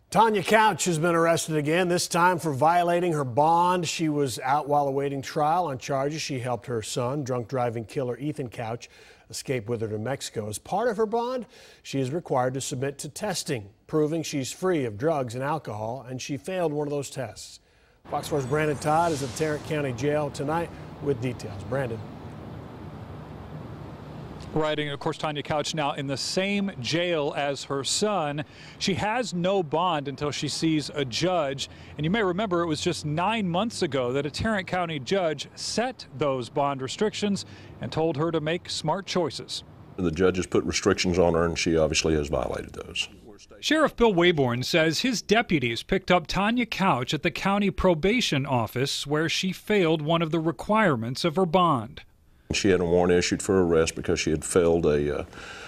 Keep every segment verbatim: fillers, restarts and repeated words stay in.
Tonya Couch has been arrested again, this time for violating her bond. She was out while awaiting trial on charges. She helped her son, drunk driving killer Ethan Couch, escape with her to Mexico. As part of her bond, she is required to submit to testing, proving she's free of drugs and alcohol, and she failed one of those tests. Fox four's Brandon Todd is at Tarrant County Jail tonight with details. Brandon. Right, and of course, Tonya Couch now in the same jail as her son. She has no bond until she sees a judge. And you may remember it was just nine months ago that a Tarrant County judge set those bond restrictions and told her to make smart choices. The judge has put restrictions on her, and she obviously has violated those. Sheriff Bill Waybourn says his deputies picked up Tonya Couch at the county probation office where she failed one of the requirements of her bond. She had a warrant issued for arrest because she had failed a, uh,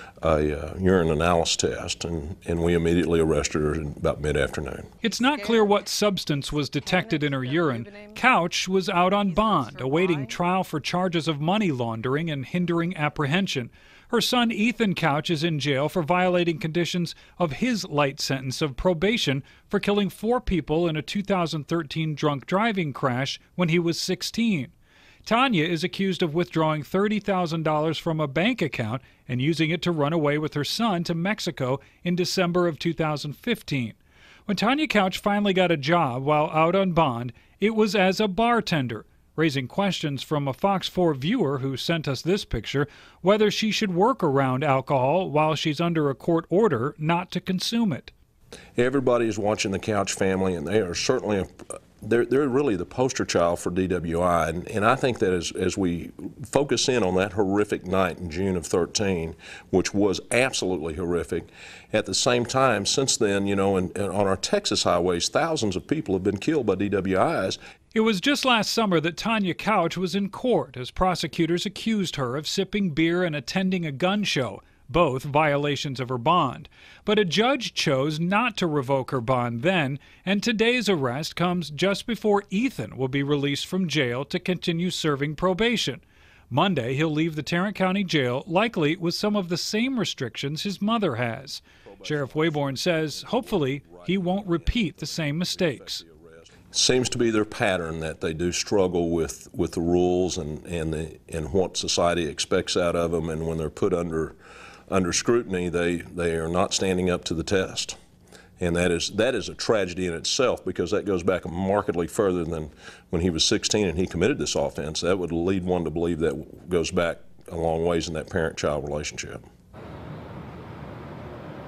a uh, urine analysis test, and, and we immediately arrested her in about mid-afternoon. It's not clear what substance was detected in her urine. Couch was out on bond, awaiting trial for charges of money laundering and hindering apprehension. Her son Ethan Couch is in jail for violating conditions of his light sentence of probation for killing four people in a two thousand thirteen drunk driving crash when he was sixteen. Tonya is accused of withdrawing thirty thousand dollars from a bank account and using it to run away with her son to Mexico in December of two thousand fifteen. When Tonya Couch finally got a job while out on bond, it was as a bartender, raising questions from a Fox four viewer who sent us this picture, whether she should work around alcohol while she's under a court order not to consume it. Everybody is watching the Couch family, and they are certainly a They're, they're really the poster child for D W I, and, and I think that as, as we focus in on that horrific night in June of thirteen, which was absolutely horrific, at the same time, since then, you know, and, and on our Texas highways, thousands of people have been killed by D W Is. It was just last summer that Tonya Couch was in court as prosecutors accused her of sipping beer and attending a gun show, both violations of her bond. But a judge chose not to revoke her bond then, and today's arrest comes just before Ethan will be released from jail to continue serving probation. Monday, he'll leave the Tarrant County Jail, likely with some of the same restrictions his mother has. Sheriff Waybourn says, hopefully, he won't repeat the same mistakes. Seems to be their pattern that they do struggle with, with the rules and, and, the, and what society expects out of them, and when they're put under under scrutiny, they, they are not standing up to the test. And that is, that is a tragedy in itself, because that goes back markedly further than when he was sixteen and he committed this offense. That would lead one to believe that goes back a long ways in that parent-child relationship.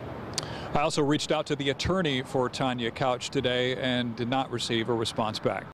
I also reached out to the attorney for Tonya Couch today and did not receive a response back.